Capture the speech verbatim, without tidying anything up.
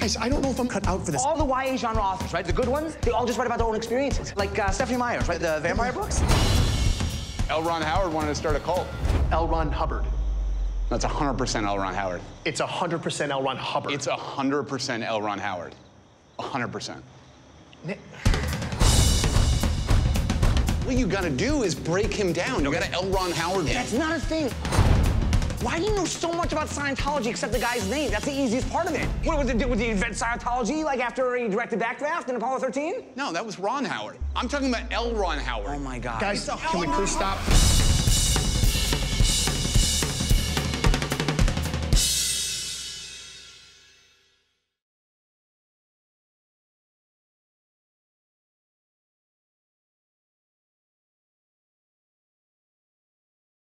Guys, I don't know if I'm cut out for this. All the Y A genre authors, right? The good ones, they all just write about their own experiences. Like uh, Stephanie Meyer's, right? The vampire books. L. Ron Howard wanted to start a cult. L. Ron Hubbard. That's one hundred percent L. Ron Howard. It's one hundred percent L. Ron Hubbard. It's one hundred percent L. Ron Howard. one hundred percent. Nick. What you gotta do is break him down. You gotta L. Ron Howard him. That's not a thing. Why do you know so much about Scientology except the guy's name? That's the easiest part of it. What would they, would they invent Scientology like after he directed Backdraft in Apollo thirteen? No, that was Ron Howard. I'm talking about L. Ron Howard. Oh my God. Guys, can we please stop?